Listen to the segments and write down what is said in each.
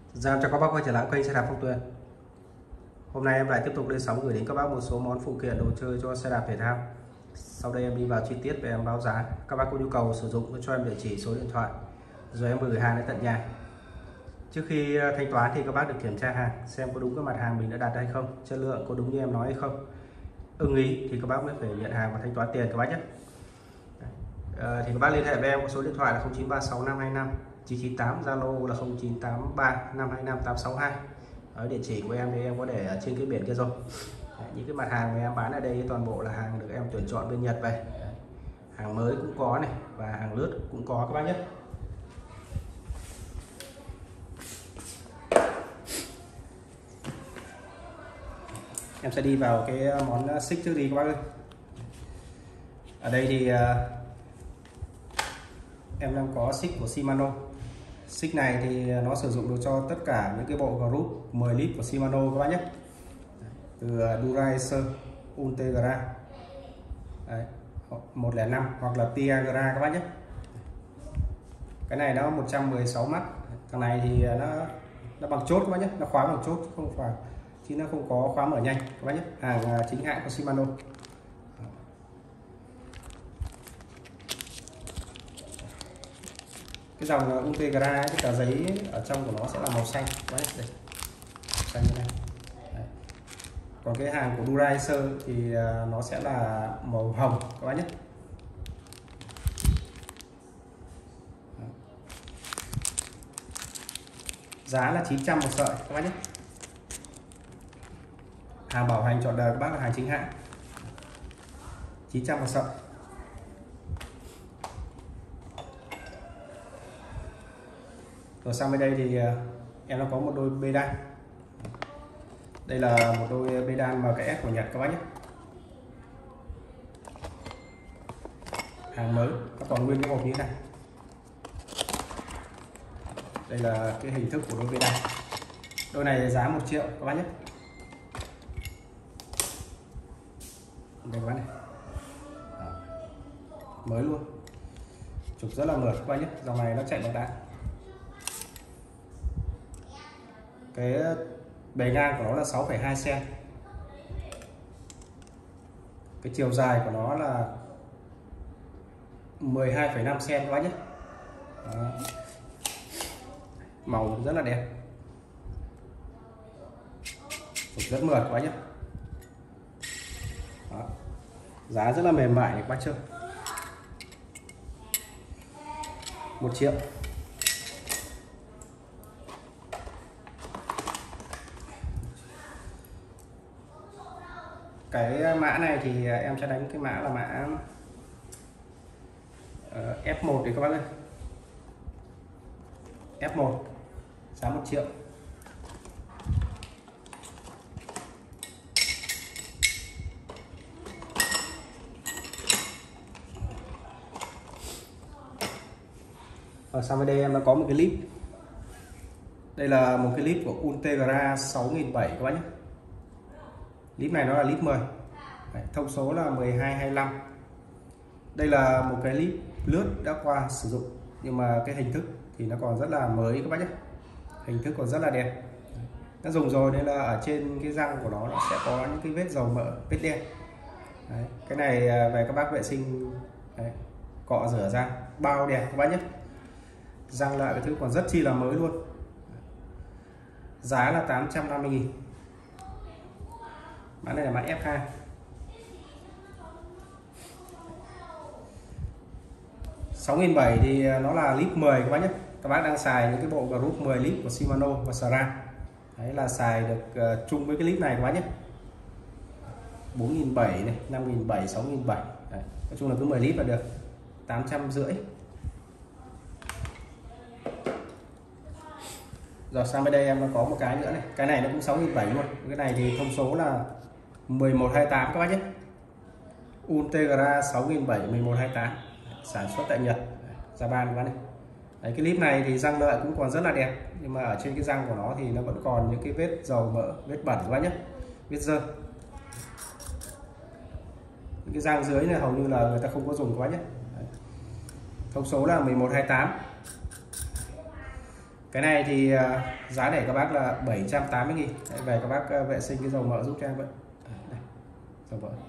Chào các bác quay trở lại kênh xe đạp Phong Tuyền. Hôm nay em lại tiếp tục lên sóng gửi đến các bác một số món phụ kiện đồ chơi cho xe đạp thể thao. Sau đây em đi vào chi tiết và em báo giá. Các bác có nhu cầu sử dụng cho em địa chỉ, số điện thoại, rồi em gửi hàng đến tận nhà. Trước khi thanh toán thì các bác được kiểm tra hàng xem có đúng cái mặt hàng mình đã đặt hay không, chất lượng có đúng như em nói hay không. Ưng ý thì các bác mới phải nhận hàng và thanh toán tiền các bác nhé. Thì các bác liên hệ với em có số điện thoại là 0936 525 998, Zalo là 0983 525 862. Ở địa chỉ của em thì em có để ở trên cái biển kia rồi. Những cái mặt hàng mà em bán ở đây toàn bộ là hàng được em tuyển chọn bên Nhật về. Hàng mới cũng có này và hàng lướt cũng có các bác nhé. Em sẽ đi vào cái món xích trước đi các bác ơi. Ở đây thì em đang có xích của Shimano. Xích này thì nó sử dụng được cho tất cả những cái bộ group 10 lít của Shimano các bác nhé. Từ Duracer, Ultegra, 105 hoặc là Tiagra các bác nhé. Cái này nó 116 mắt. Thằng này thì nó bằng chốt các bác nhé, nó khóa bằng chốt không phải, chứ nó không có khóa mở nhanh các bác nhé. Hàng chính hãng của Shimano. Cái dòng Ultegra cái tờ giấy ở trong của nó sẽ là màu xanh các bác nhé. Đây. Xanh như này. Đấy. Còn cái hàng của Duracer thì nó sẽ là màu hồng các bác nhé. Giá là 900 một sợi các bác nhé. Hàng bảo hành trọn đời các bác là hàng chính hãng. 900 một sợi. Rồi sang bên đây thì em đã có một đôi bê đan. Đây là một đôi bê đan MKS của Nhật các bác nhé. Hàng mới, nó còn nguyên cái hộp như thế này. Đây là cái hình thức của đôi bê đan. Đôi này giá 1 triệu các bác nhé. Đây các bác này. Đó. Mới luôn. Chụp rất là mượt các bác nhé. Dòng này nó chạy bằng đạn. Cái bề ngang của nó là 6,2 cm. Cái chiều dài của nó là 12,5 cm các bác nhé. Đó. Màu rất là đẹp, chụp rất mượt các bác nhé. Đó. Giá rất là mềm mại này các bác chưa. 1 triệu. Cái mã này thì em sẽ đánh cái mã là mã F1 thì các bác ơi. F1 giá 1 triệu. Ở sang bên đây em đã có một cái clip. Đây là một cái clip của Ultegra 6007 các bác nhé. Clip này nó là clip 10. Đấy, thông số là 1225. Đây là một cái clip lướt đã qua sử dụng, nhưng mà cái hình thức thì nó còn rất là mới các bác nhé. Hình thức còn rất là đẹp. Đã dùng rồi nên là ở trên cái răng của nó sẽ có những cái vết dầu mỡ, vết đen. Đấy, cái này về các bác vệ sinh, đấy, cọ rửa răng bao đẹp các bác nhé. Răng lại cái thứ còn rất chi là mới luôn. Giá là 850.000. Mã này là mã F2. $6.700 thì nó là lít 10 các bác nhé. Các bác đang xài những cái bộ group 10 lít của Shimano và SRAM. Đấy là xài được chung với cái lít này các bác nhé. 4.700 này, 5.700, 6.700. Đấy. Nói chung là cứ 10 lít là được 850. Rồi sang bên đây em nó có một cái nữa này. Cái này nó cũng 6.700 luôn. Cái này thì thông số là 1128 các bác nhé. Ultegra 6.700 1128. Sản xuất tại Nhật, Japan các bác này. Đấy, cái clip này thì răng lợi cũng còn rất là đẹp, nhưng mà ở trên cái răng của nó thì nó vẫn còn những cái vết dầu mỡ, vết bẩn các bác nhé, vết dơ. Những cái răng dưới này hầu như là người ta không có dùng các bác nhé. Đấy. Thông số là 1128. Cái này thì giá để các bác là 780.000. Về các bác vệ sinh cái dầu mỡ giúp cho em vậy. Đây, dầu mỡ.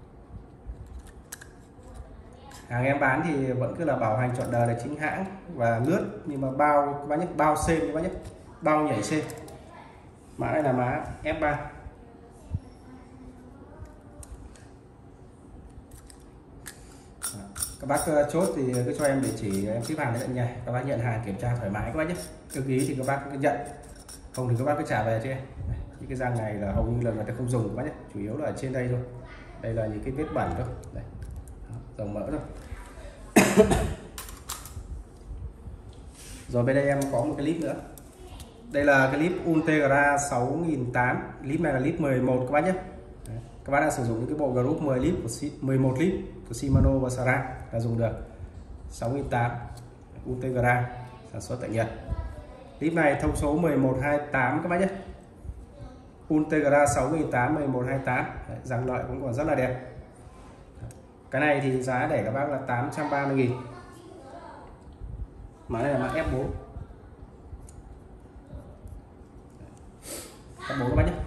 Hàng em bán thì vẫn cứ là bảo hành trọn đời là chính hãng và lướt, nhưng mà bao các bác nhé, bao sên các bác nhé, bao nhảy sên. Mã này là mã F3. Các bác chốt thì cứ cho em địa chỉ, em ship hàng đến tận nhà, các bác nhận hàng kiểm tra thoải mái các bác nhé. Ưng ý thì các bác cứ nhận, không thì các bác cứ trả về cho em. Những cái răng này là hầu như là người ta không dùng các bác nhé, chủ yếu là ở trên đây thôi. Đây là những cái vết bẩn thôi, đây, dầu mỡ thôi. Rồi bên đây em có một cái clip nữa. Đây là cái clip Ultegra 6800. Clip này là clip 11 các bác nhé. Đấy. Các bác đang sử dụng những cái bộ group 10 clip của 11 clip của Shimano và Sara là dùng được. 6800 Ultegra sản xuất tại Nhật. Clip này thông số 1128 các bác nhé. Ultegra 6800 1128. Đấy, răng lợi cũng còn rất là đẹp. Cái này thì giá để các bác là 830.000. Mã này là mã F4. F4 các bác nhé.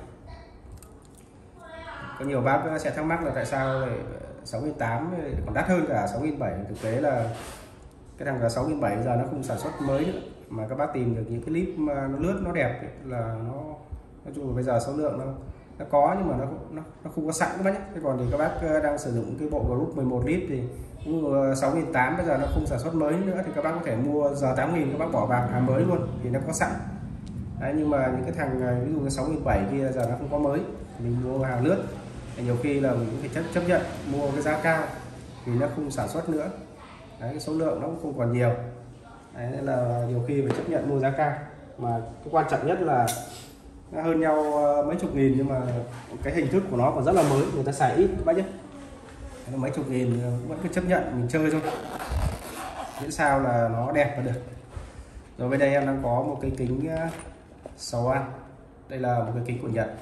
Có nhiều bác sẽ thắc mắc là tại sao 6.800 còn đắt hơn cả 6.700. Thực tế là cái thằng 6.700 bây giờ nó không sản xuất mới nữa, mà các bác tìm được những cái clip mà nó lướt nó đẹp ấy, là nó nói chung là bây giờ số lượng nó có, nhưng mà nó không có sẵn các bác nhé. Thế còn thì các bác đang sử dụng cái bộ group 11 clip thì 6.800 bây giờ nó không sản xuất mới nữa, thì các bác có thể mua giờ 8.000 các bác bỏ vào hàng mới luôn thì nó có sẵn. Đấy, nhưng mà những cái thằng ví dụ cái 6.700 kia giờ nó không có mới, mình mua hàng lướt thì nhiều khi là mình phải chấp nhận mua cái giá cao vì nó không sản xuất nữa. Đấy, cái số lượng nó cũng không còn nhiều. Đấy, nên là nhiều khi phải chấp nhận mua giá cao, mà cái quan trọng nhất là nó hơn nhau mấy chục nghìn, nhưng mà cái hình thức của nó còn rất là mới, người ta xài ít các bác nhé. Nó mấy chục nghìn vẫn cứ chấp nhận mình chơi thôi, miễn sao là nó đẹp là được. Rồi bên đây em đang có một cái kính Swan. Đây là một cái kính của Nhật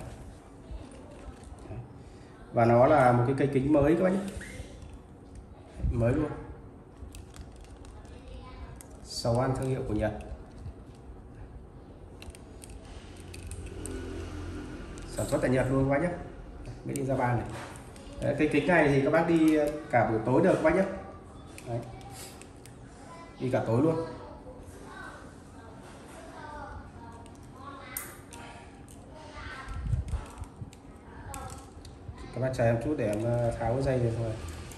và nó là một cái cây kính mới các bác nhé, mới luôn. Swan thương hiệu của Nhật, sản xuất tại Nhật luôn các bác nhé, mới đi ra bàn này. Đấy, cây kính này thì các bác đi cả buổi tối được các bác nhé. Đấy, đi cả tối luôn. Các bác chờ em chút để em tháo cái dây này thôi.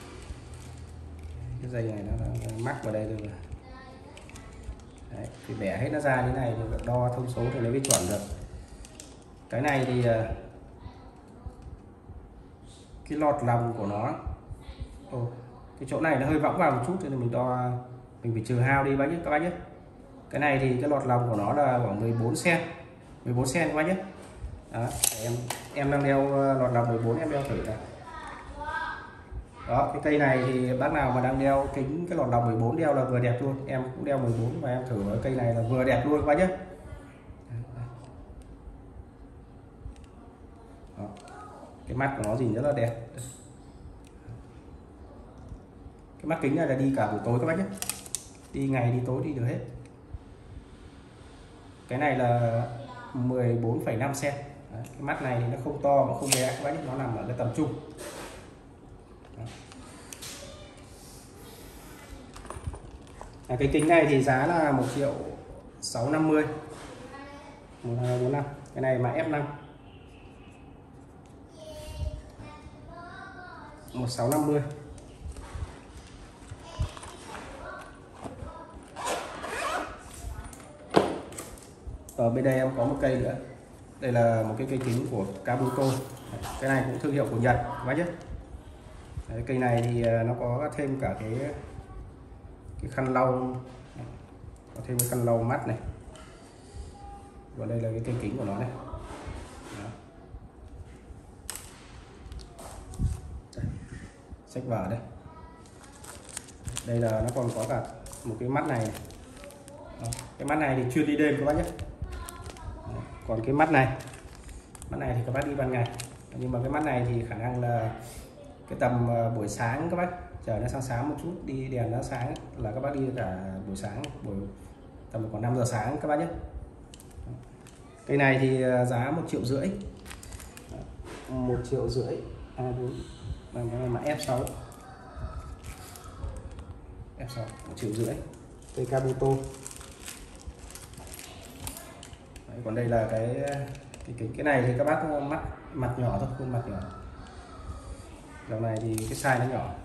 Cái dây này nó mắc vào đây rồi. Đấy, thì bẻ hết nó ra như này thì đo thông số thì lấy cái chuẩn được. Cái này thì cái lọt lòng của nó, cái chỗ này nó hơi võng vào một chút, nên mình đo, mình phải trừ hao đi bác nhé các bác nhé. Cái này thì cái lọt lòng của nó là khoảng 14 cm, 14 cm các bác nhé. Đó, em đang đeo lọt lòng 14, em đeo thử này. Đó, cái cây này thì bác nào mà đang đeo kính cái lọt lòng 14 đeo là vừa đẹp luôn. Em cũng đeo 14 và em thử cái cây này là vừa đẹp luôn các bác nhé. Đó, cái mắt của nó nhìn rất là đẹp. Cái mắt kính này là đi cả buổi tối các bác nhé, đi ngày đi tối đi được hết. Cái này là 14,5 cm. Cái mắt này thì nó không to mà không bé các bác nhé, nó nằm ở cái tầm trung. Cái kính này thì giá là 1.650.000, 1245. Cái này mà F5 1.650.000. Ở bên đây em có một cây nữa. Đây là một cái cây kính của Kabuto. Cái này cũng thương hiệu của Nhật các bác nhé. Đấy, cây này thì nó có thêm cả cái khăn lau, có thêm cái khăn lau mắt này. Và đây là cái cây kính của nó này. Sách vở đây. Đây là nó còn có cả một cái mắt này. Đó, cái mắt này thì chuyên đi đêm các bác nhé. Đó, còn cái mắt này thì các bác đi ban ngày, nhưng mà cái mắt này thì khả năng là cái tầm buổi sáng các bác, trời nó sáng một chút, đi đèn nó sáng là các bác đi cả buổi sáng, buổi tầm khoảng 5 giờ sáng các bác nhé. Cây này thì giá 1,5 triệu, 1,5 triệu A4 bằng cái mã F6, 1,5 triệu. Cây Kabuto. Đấy, còn đây là cái này thì các bác mặt nhỏ thôi, khuôn mặt nhỏ. Dòng này thì cái size nó nhỏ.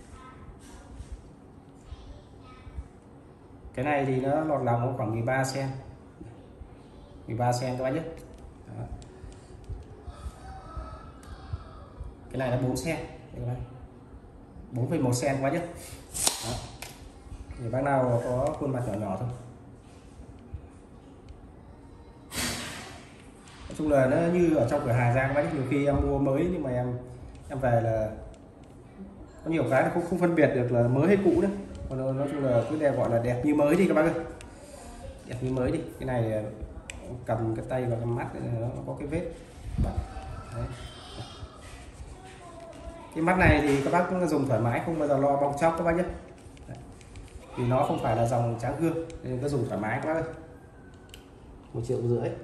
Cái này thì nó lọt lòng nó khoảng 13 cm, 13 cm các bác nhé. Đó. Cái này là 4 cm, 4,1 cm các bác nhé. Đó. Thì bác nào có khuôn mặt nhỏ nhỏ thôi. Nói chung là nó như ở trong cửa hàng ra các bác nhé. Nhiều khi em mua mới nhưng mà em về là có nhiều cái là không phân biệt được là mới hay cũ đấy. Còn nói chung là cứ gọi là đẹp như mới đi các bác ơi, đẹp như mới đi. Cái này cầm cái tay vào cái mắt nó có cái vết bẩn. Đấy. Cái mắt này thì các bác dùng thoải mái, không bao giờ lo bong chóc các bác nhé. Đấy. Vì nó không phải là dòng tráng gương nên cứ dùng thoải mái các bác ơi. 1,5 triệu.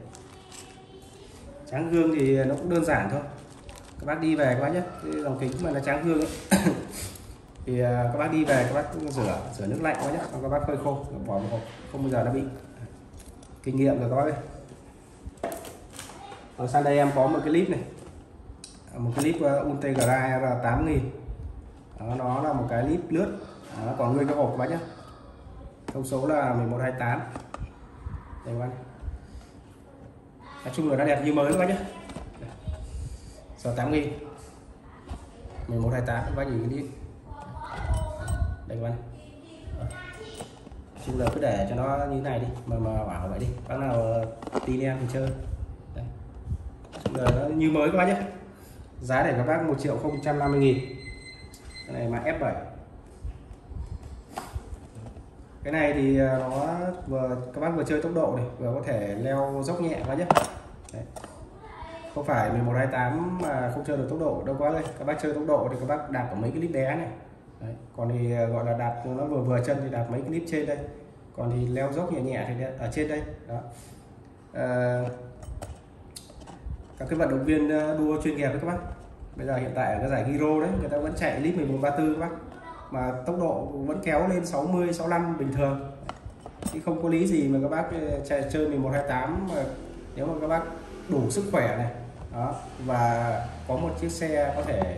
Tráng gương thì nó cũng đơn giản thôi, các bác đi về các bác nhé. Cái dòng kính mà là tráng gương ấy. Thì các bác đi về các bác rửa nước lạnh quá nhé, các bác phơi khô bỏ vào hộp, không bao giờ nó bị. Kinh nghiệm rồi các bác ơi. Ở sang đây em có một cái clip này, một cái clip Ultegra R8000. Nó là một cái clip lướt, nó còn nguyên cái hộp các bác nhé. Thông số là 1128. Đây các bác. Nói chung là nó đẹp như mới các bác nhé. R8000 1128 các bác nhìn cái clip. Đây các bác. Chung là cứ để cho nó như thế này đi mà bảo vậy đi, bác nào tin em thì chơi. Đây. Chung là nó như mới các bác nhé. Giá để các bác 1.050.000. Cái này mà F7. Cái này thì nó các bác vừa chơi tốc độ này, vừa có thể leo dốc nhẹ các bác nhé. Đấy. Không phải 1128 mà không chơi được tốc độ đâu quá đây. Các bác chơi tốc độ thì các bác đạp ở mấy cái clip bé này. Đấy. Còn thì gọi là đạp nó vừa chân thì đạp mấy clip trên đây, còn thì leo dốc nhẹ nhẹ thì ở trên đây. Đó. Các cái vận động viên đua chuyên nghiệp đấy các bác, bây giờ hiện tại ở cái giải Giro đấy, người ta vẫn chạy clip 1134 các bác, mà tốc độ vẫn kéo lên 60 65 bình thường, chứ không có lý gì mà các bác chơi 1128 mà nếu mà các bác đủ sức khỏe này đó và có một chiếc xe có thể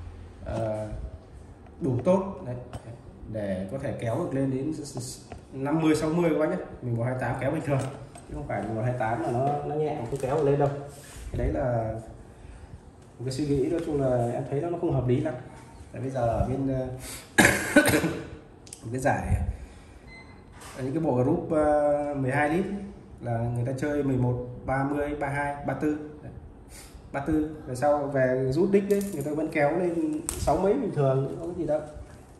đủ tốt đấy, để có thể kéo được lên đến 50 60 các bác nhé. 1128 kéo bình thường chứ không phải 1128 là nó nhẹ không kéo được lên đâu. Cái đấy là một cái suy nghĩ, nói chung là em thấy nó không hợp lý lắm. Tại bây giờ ở bên cái giải những cái bộ group 12 lít là người ta chơi 11 30 32 34 34 rồi sau về rút đích đấy người ta vẫn kéo lên 6 mấy bình thường, không có gì đâu.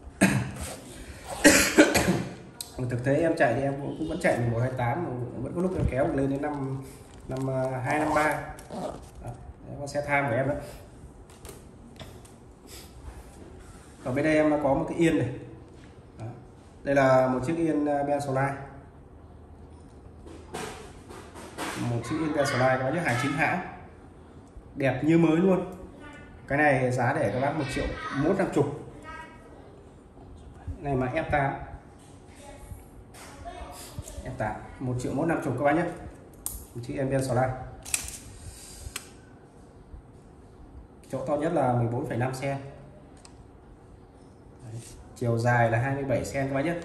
Thực tế em chạy thì em cũng vẫn chạy 1128, vẫn có lúc em kéo lên đến 253. Con xe tham của em đó. Ở bên đây em có một cái yên này. Đó. Đây là một chiếc yên Ben Solar, một chiếc yên Ben Solar có những hàng chính hãng, đẹp như mới luôn. Cái này giá để các bác 1.150.000. Này mà F8, 1.150.000 các bác nhé. Một chiếc em Ben Solar. Chỗ to nhất là 14,5 cm. Chiều dài là 27 cm các bác nhé.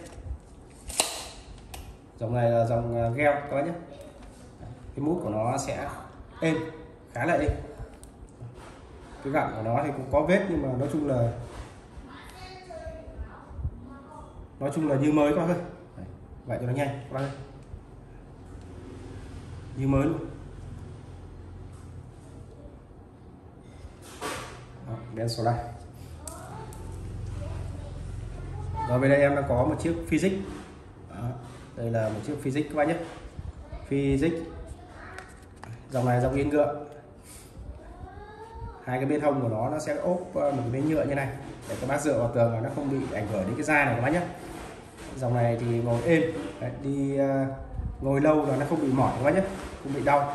Dòng này là dòng gel các bác nhé. Cái mút của nó sẽ êm, khá là êm. Cái gặm của nó thì cũng có vết nhưng mà nói chung là như mới các bác ơi. Vậy cho nó nhanh các bác ơi. Như mới luôn. Ben Solar. Rồi bên đây em đã có một chiếc Physics. Đó. Đây là một chiếc Physics các bác nhé. Physics. Dòng này dòng yên ngựa. Hai cái bên hông của nó sẽ ốp một cái bên nhựa như này để các bác dựa vào tường và nó không bị ảnh hưởng đến cái da này các bác nhé. Dòng này thì ngồi êm. Đấy, đi ngồi lâu là nó không bị mỏi quá nhé, không bị đau.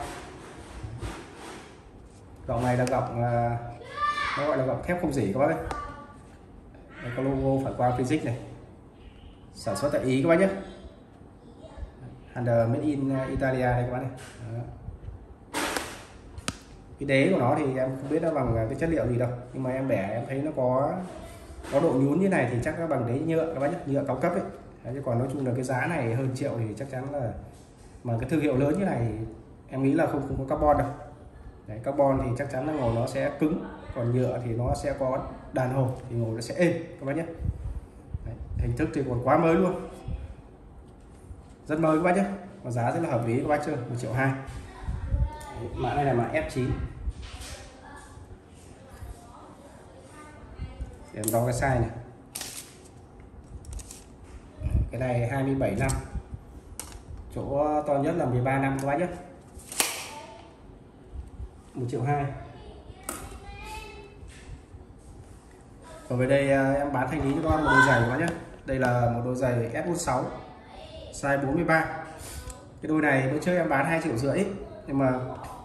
Gọng này là gọng nó gọi là gọng thép không rỉ các bác ơi. Đây, có logo phản quang physics này, sản xuất tại Ý các bác nhé. Handle made in Italia đây các bác này. Đó. Cái đế của nó thì em không biết nó bằng cái chất liệu gì đâu, nhưng mà em bẻ em thấy nó có độ nhún như này thì chắc nó bằng đế nhựa các bác nhé, nhựa cao cấp ấy. Đấy, chứ còn nói chung là cái giá này hơn triệu thì chắc chắn là, mà cái thương hiệu lớn như này thì em nghĩ là không có carbon đâu. Đấy, carbon thì chắc chắn là ngồi nó sẽ cứng, còn nhựa thì nó sẽ có đàn hồi thì ngồi nó sẽ êm các bác nhé. Đấy, hình thức thì còn quá mới luôn, rất mới các bác nhé, và giá rất là hợp lý các bác chưa, 1,2 triệu. Mã này là mã F9. Để em đo cái size này. Cái này 27 năm, chỗ to nhất là 13 năm các bác nhé, 1,2 triệu. Ở về đây em bán thanh lý cho các bác một đôi giày các bác nhé. Đây là một đôi giày S46 size 43. Cái đôi này bữa trước em bán 2,5 triệu, nhưng mà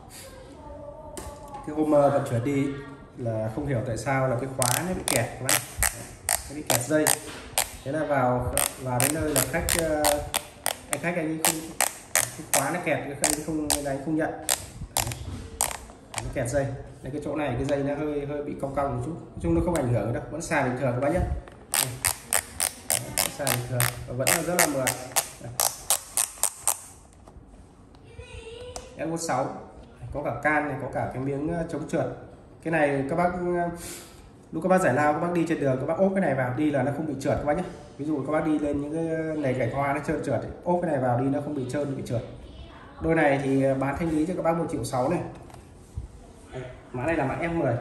cái hôm vận chuyển đi là không hiểu tại sao là cái khóa nó bị kẹt các bác, nó bị kẹt dây. Thế là vào đến nơi là anh ấy không, cái khóa nó kẹt, anh không nhận. Nó kẹt dây. Đây, cái chỗ này cái dây nó hơi bị cong cong một chút, nói chung nó không ảnh hưởng đâu, vẫn xài bình thường các bác nhé. Xài bình thường và vẫn là rất là mượt. S46 có cả can này, có cả cái miếng chống trượt. Cái này các bác lúc các bác giải lao, các bác đi trên đường các bác ốp cái này vào đi là nó không bị trượt các bác nhé. Ví dụ các bác đi lên những cái nền gạch hoa nó trơn trượt, ốp cái này vào đi nó không bị trơn, bị trượt. Đôi này thì bán thanh lý cho các bác 1,6 triệu này. Mã này là mã F10.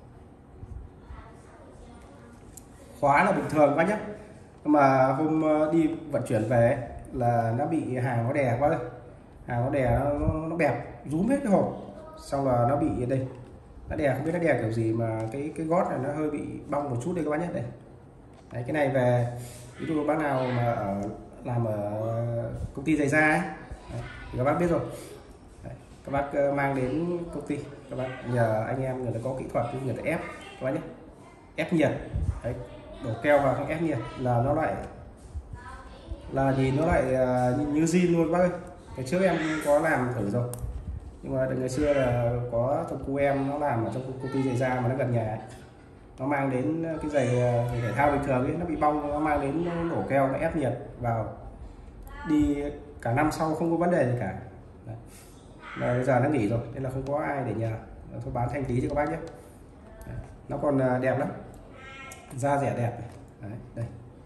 Khóa là bình thường các bác nhé, mà hôm đi vận chuyển về là nó bị hàng nó đè quá, hàng nó đè nó bẹp rúm hết cái hộp, xong là nó bị đây, nó đè không biết nó đè kiểu gì mà cái gót này nó hơi bị bong một chút đây các bác nhé. Đây, đấy, cái này về ví dụ bác nào mà làm ở công ty giày da ấy, đấy, thì các bác biết rồi. Đấy, các bác mang đến công ty, các bác nhờ anh em người ta có kỹ thuật, người ta ép các bác nhé, ép nhiệt. Đấy, đổ keo vào không ép nhiệt là nó lại là nhìn nó lại như zin luôn bác ơi. Cái trước em có làm thử rồi, nhưng mà ngày xưa là có thằng cu em nó làm ở trong công ty giày da mà nó gần nhà ấy. Nó mang đến cái giày thể thao bình thường ấy, nó bị bong, nó mang đến đổ keo, nó ép nhiệt vào đi cả năm sau không có vấn đề gì cả. Đấy. Mà bây giờ nó nghỉ rồi nên là không có ai để nhờ, thôi bán thanh lý cho các bác nhé. Đấy. Nó còn đẹp lắm, da rẻ đẹp này. Đấy, đây.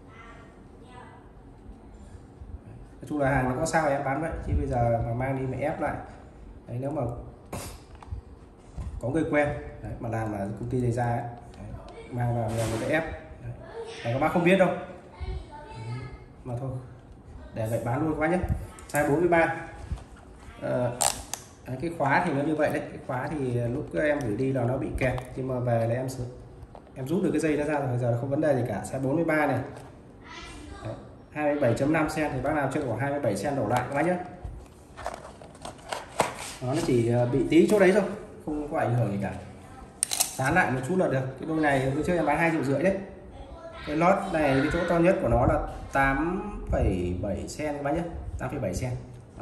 Nói chung là hàng nó có sao em bán vậy, chứ bây giờ mà mang đi mà ép lại đấy, nếu mà có người quen đấy, mà làm ở công ty giày da ấy, mang vào người ta ép đấy, các bác không biết đâu đấy, mà thôi để vậy bán luôn các bác nhé. Size 43. Cái khóa thì nó như vậy đấy, cái khóa thì lúc em gửi đi là nó bị kẹt, nhưng mà về là em rút được cái dây nó ra rồi, bây giờ không vấn đề gì cả. Size 43 này, 27.5 cm thì bác nào chơi khoảng 27 cm đổ lại các bác nhé. Nó chỉ bị tí chỗ đấy thôi, không có ảnh hưởng gì cả, dán lại một chút là được. Cái đôi này bữa trước em bán 2,5 triệu đấy. Cái lót này cái chỗ to nhất của nó là 8,7 cm các bác nhé, 8,7 cm.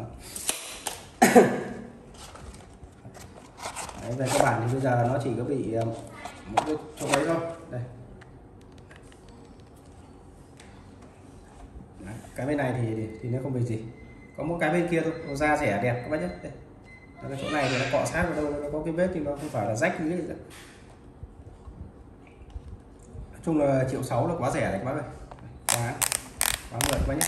Đấy, về cơ bản thì bây giờ nó chỉ có bị một cái chỗ đấy thôi. Đây. Đấy, cái bên này thì nó không bị gì, có một cái bên kia thôi, nó da rẻ đẹp các bác nhé. Đây. Cái chỗ này thì nó cọ sát vào đâu, nó có cái vết thì nó không phải là rách như thế. Nói chung là 1,6 triệu là quá rẻ đấy các bác ơi, quá mượt các bác nhé.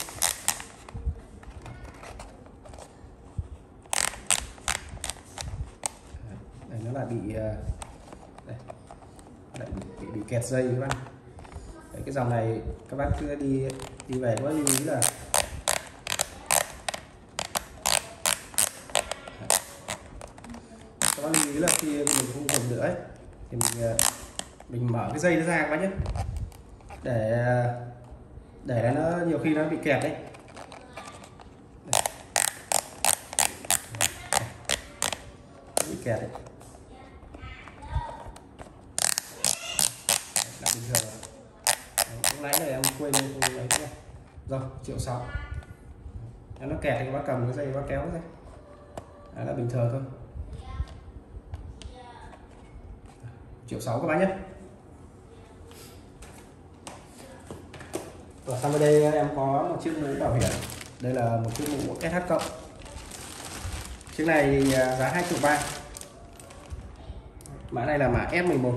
Đây, nó lại bị đây, lại bị kẹt dây các bác. Đấy, cái dòng này các bác cứ đi về có lưu ý là các bác lưu ý là khi mình không dùng nữa ấy, thì mình mở cái dây nó ra các bác nhé, để để nó nhiều khi nó bị kẹt đấy. Bị kẹt đấy. Là bình thường. Lúc nãy này em quên lấy này. Rồi, 1.600.000. Nó kẹt thì các bác cầm cái dây bác kéo ra. Đó là bình thường thôi. 1.600.000 các bác nhé. Và sang bên đây em có một chiếc mũ bảo hiểm. Đây là một chiếc mũ SH cộng. Chiếc này thì giá 2.300.000. Mã này là mã F11.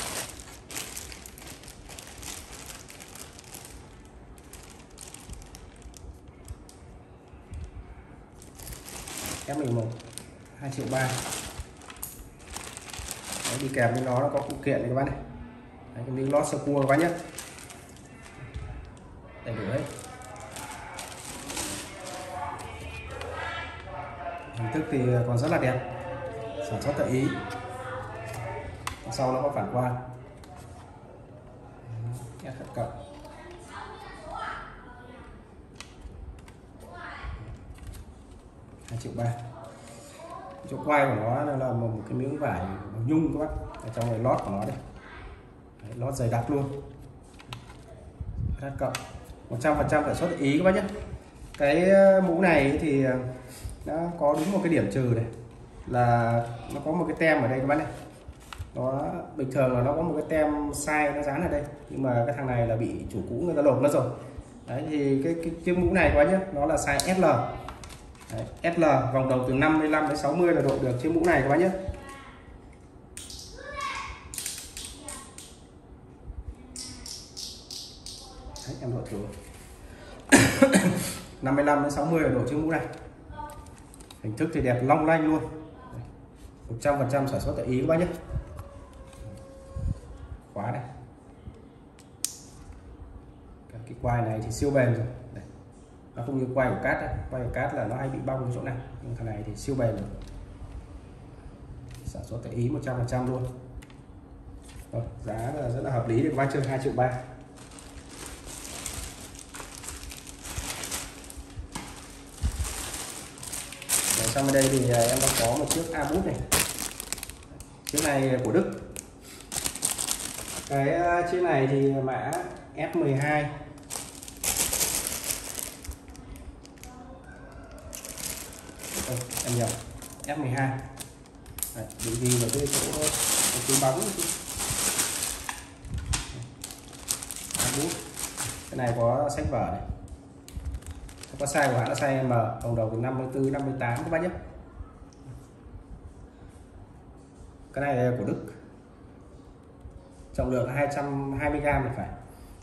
F11 2.300.000. Đi kèm với nó có phụ kiện này các bác này. Đấy, cái miếng lót sơ cua các bác nhé. Đầy đủ hết. Hình thức thì còn rất là đẹp, sản xuất tại Ý. Sau nó có phản quang. SH cộng. Chỗ quay của nó là một cái miếng vải bằng nhung các bác. Ở trong này lót của nó đây. Đấy, lót dày đặc luôn. SH cộng 100% sản xuất Ý các bác nhé. Cái mũ này thì nó có đúng một cái điểm trừ này, là nó có một cái tem ở đây các bác này. Nó bình thường là nó có một cái tem sai nó dán ở đây, nhưng mà cái thằng này là bị chủ cũ người ta lột nó rồi. Đấy thì cái chiếc mũ này các bác nhé, nó là size SL. Đấy, SL vòng đầu từ 55 đến 60 là đội được chiếc mũ này các bác nhé. Đấy, em đội thử 55 đến 60 là đội chiếc mũ này. Hình thức thì đẹp long lanh luôn. 100% sản xuất tại Ý các bác nhé. Khóa này. Cái quai này thì siêu bền rồi. Đây. Nó không như quai của cát đấy. Quai của cát là nó hay bị bong cái chỗ này, nhưng thằng này thì siêu bền rồi. Sản xuất tại Ý 100% luôn. Rồi, giá là rất là hợp lý để các bác chơi 2.300.000. Sang bên đây thì em đang có một chiếc Abus này. Chiếc này của Đức. Cái chiếc này thì mã F12. Em nhầm, F12. Đấy, bị ghi vào cái chỗ túi bóng. Abus. Cái này có sách vở này. Có size của hãng là size M, vòng đầu từ 54 58 các bác nhé. Cái này là của Đức. Trọng lượng là 220g thì phải.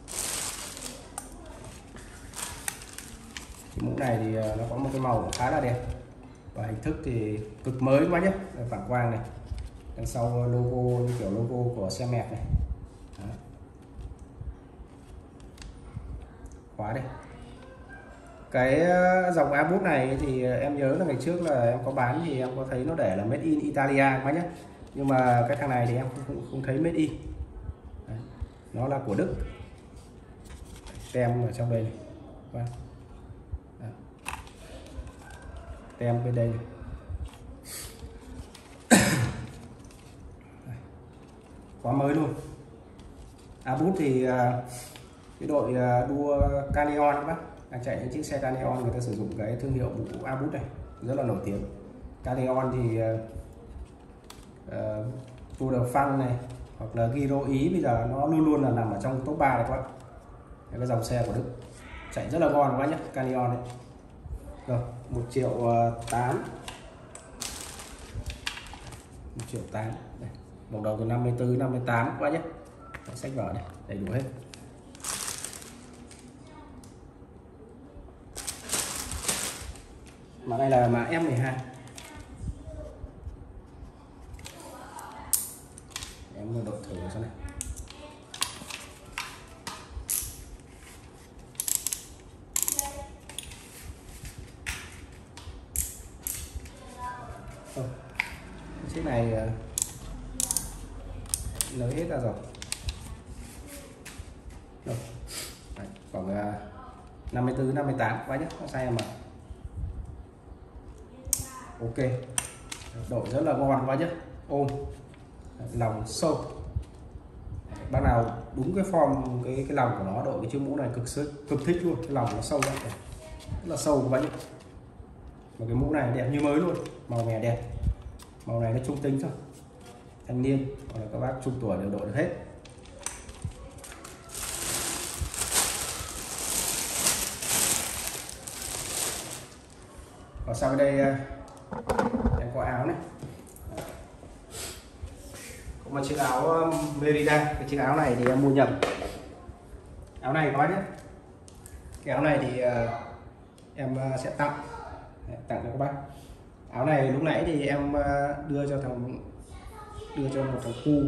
Cái mũ này thì nó có một cái màu khá là đẹp. Và hình thức thì cực mới các bác nhé. Phản quang này. Đằng sau logo như kiểu logo của xe mẹt này. Đó. Khóa đây. Cái dòng Abus này thì em nhớ là ngày trước là em có bán thì em có thấy nó để là made in Italia các bác nhé. Nhưng mà cái thằng này thì em không thấy made in. Đấy. Nó là của Đức. Tem ở trong đây này. Đấy. Tem bên đây này. Quá mới luôn. Abus thì cái đội đua Canyon các bác đang chạy những chiếc xe Canyon, người ta sử dụng cái thương hiệu mũ Abus này rất là nổi tiếng. Canyon thì Tour de France này hoặc là Giro Ý bây giờ nó luôn luôn là nằm ở trong top 3 này các bác. Cái dòng xe của Đức chạy rất là ngon các bác nhé, Canyon đấy. Rồi 1.800.000. 1.800.000. Đây, vòng đầu từ 54 58 các bác nhé. Sách vở này đầy đủ hết. Mã này là mã F12. Em đội thử xem này. Chiếc này lấy hết ra rồi. Đấy, khoảng 54 58 các bác nhé, size M. Ok, độ rất là ngon các bác nhé, ôm lòng sâu. Bác nào đúng cái form cái lòng của nó, độ cái chiếc mũ này cực thích luôn, cái lòng nó sâu rất là sâu các bác nhé. Mà cái mũ này đẹp như mới luôn, màu mè đẹp, màu này nó trung tính thôi, thanh niên hoặc là các bác trung tuổi đều đội được hết. Và sau đây em có áo này, có một chiếc áo Merida. Cái chiếc áo này thì em mua nhầm áo này các bác nhé. Cái áo này thì em sẽ tặng cho các bác. Áo này lúc nãy thì em đưa cho một thằng cu,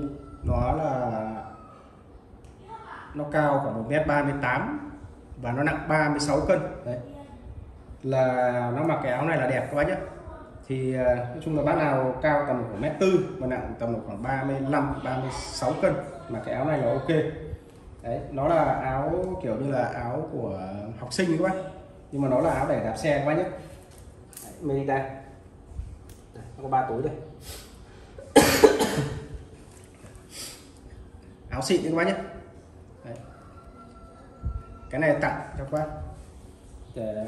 nó cao khoảng 1m38 và nó nặng 36 cân. Đấy là nó mặc cái áo này là đẹp các bác nhé. Thì nói chung là bác nào cao tầm khoảng 1m4 mà nặng tầm khoảng 35-36 cân mà cái áo này là ok. Đấy, nó là áo kiểu như là áo của học sinh các bác, nhưng mà nó là áo để đạp xe các bác nhé. Merida, nó có 3 túi đây. Áo xịn các bác nhé. Đấy. Cái này tặng cho các bác để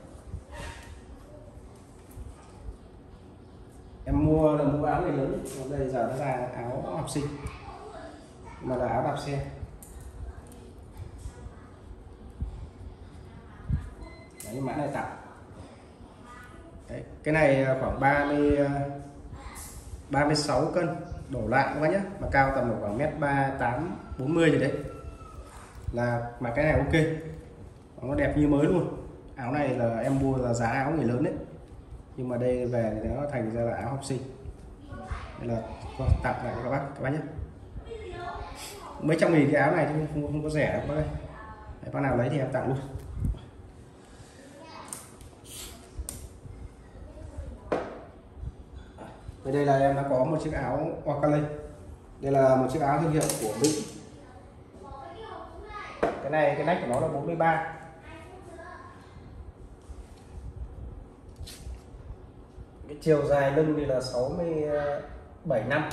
em mua áo này lớn, bây giờ nó ra áo học sinh mà là áo đạp xe. Đấy, mã này tặng. Đấy, cái này khoảng 36 cân đổ lại các bác nhé, mà cao tầm khoảng 1m38-40 gì đấy, là mà cái này ok, nó đẹp như mới luôn. Áo này là em mua là giá áo người lớn đấy, nhưng mà đây về thì nó thành ra là áo học sinh. Đây là tặng lại cho các bác nhé. Mấy trăm nghìn cái áo này chứ không có rẻ đâu các bác ơi. Đấy, bác nào lấy thì em tặng luôn. Đây là em đã có một chiếc áo Oakley. Đây là một chiếc áo thương hiệu của Mỹ. Cái này cái nách của nó là 43. Cái chiều dài lưng thì là 67 năm.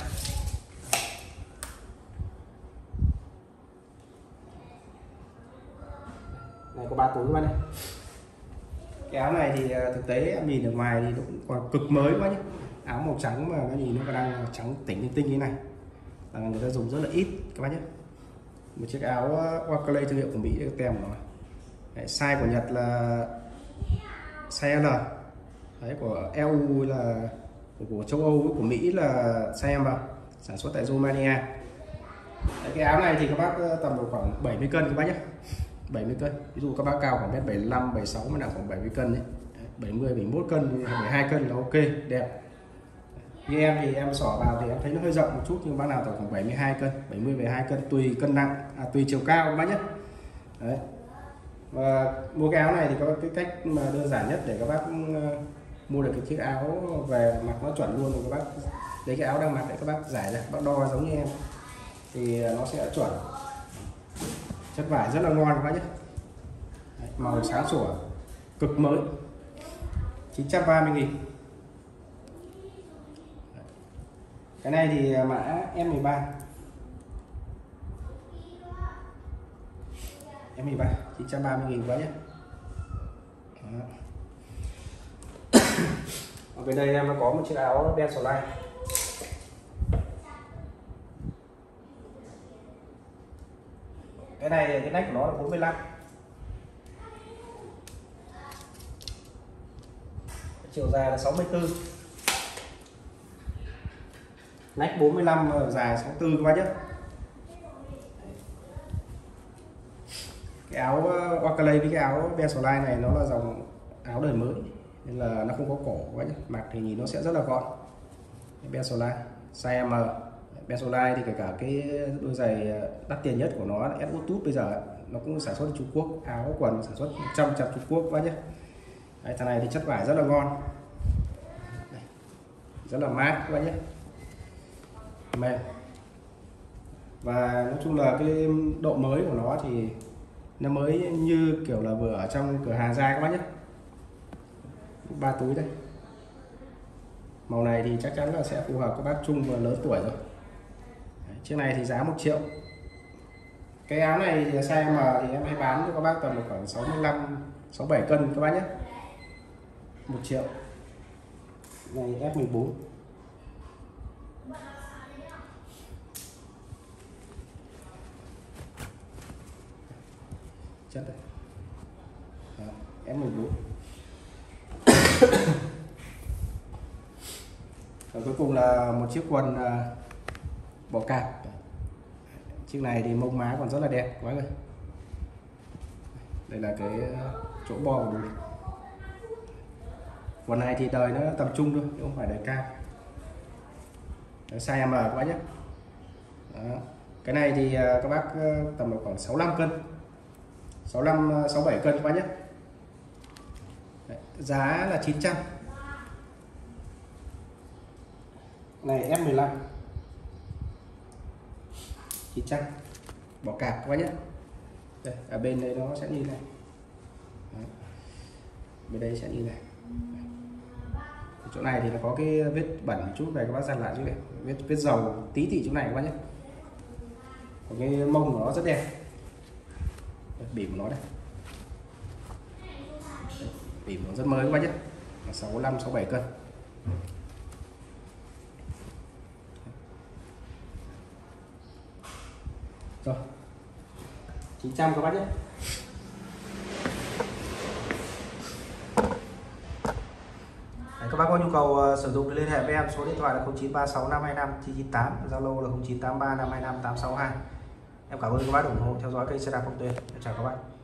Này có 3 túi các bạn này. Cái áo này thì thực tế em nhìn ở ngoài thì cũng còn cực mới quá nhé. Áo màu trắng mà nó nhìn nó còn đang trắng tỉnh tinh như này, là người ta dùng rất là ít các bác nhé. Một chiếc áo Oakley thương hiệu của Mỹ, cái tem của nó. Đấy, size của Nhật là size L. Đấy, của EU là của châu Âu, của Mỹ là size M, sản xuất tại Romania. Đấy, cái áo này thì các bác tầm khoảng 70 cân các bác nhé, 70 cân. Ví dụ các bác cao khoảng 1m75, 76 mà nặng khoảng 70 cân đấy, 70, 71 cân, 72 cân là ok, đẹp. Như em thì em xỏ vào thì em thấy nó hơi rộng một chút, nhưng bác nào tầm khoảng 72 cân, 70, 72 cân tùy cân nặng, tùy chiều cao các bác nhé. Đấy. Và mua cái áo này thì có cái cách mà đơn giản nhất để các bác mua được cái chiếc áo về mặc nó chuẩn luôn, thì các bác lấy cái áo đang mặc để các bác giải ra, bác đo giống như em thì nó sẽ chuẩn. Chất vải rất là ngon các bác nhé. Đấy, màu sáng sủa, cực mới, 930.000. Cái này thì mã M13. M13 930.000 quá nhé. Ở bên đây em nó có một chiếc áo Ben Slide. Cái này cái nách của nó là 45. Chiều dài là 64. Nách 45, dài 64 các bác nhé. Cái áo Oakley với cái áo Ben Slide này nó là dòng áo đời mới nên là nó không có cổ các bác nhé. Mặc thì nhìn nó sẽ rất là gọn. Ben Slide size M. Ben Slide thì kể cả cái đôi giày đắt tiền nhất của nó là S-Tooth bây giờ nó cũng sản xuất ở Trung Quốc. Áo quần sản xuất 100% Trung Quốc các bác nhé. Đấy, thằng này thì chất vải rất là ngon. Đây, rất là mát các bác nhé, mềm. Và nói chung là cái độ mới của nó thì nó mới như kiểu là vừa ở trong cửa hàng ra các bác nhé. 3 túi đây. Màu này thì chắc chắn là sẽ phù hợp các bác trung và lớn tuổi rồi. Chiếc này thì giá 1 triệu. Cái áo này thì size M thì em hay bán cho các bác tầm khoảng 65 67 cân các bác nhé. 1 triệu. Này F14. Chất đây. Đó, F14. Và cuối cùng là một chiếc quần bò cạp. Chiếc này thì mông má còn rất là đẹp quá rồi. Đây là cái chỗ bo của đùi. Quần này thì đời nó tầm trung thôi, không phải đời cao. Size M các bác nhé. Đó. Cái này thì các bác tầm khoảng 65 cân, 65 67 cân các bác nhé. Đấy, giá là 900. Này F15 900, bò cạp các bác nhé. Đây, ở bên đây nó sẽ như này. Đấy. Bên đây sẽ như này. Chỗ này thì nó có cái vết bẩn một chút này các bác dặn lại chứ, vết dầu tí tị chỗ này các bác nhé. Còn cái mông của nó rất đẹp. Bìm của nó đây. Bìm nó rất mới các bác nhé. 65 67 cân. Rồi. 900 các bác nhé. Các bác có nhu cầu sử dụng thì liên hệ với em, số điện thoại là 0936525998, Zalo là 0983525862. Em cảm ơn các bác ủng hộ theo dõi kênh xe đạp Phong Tuyền. Em chào các bác.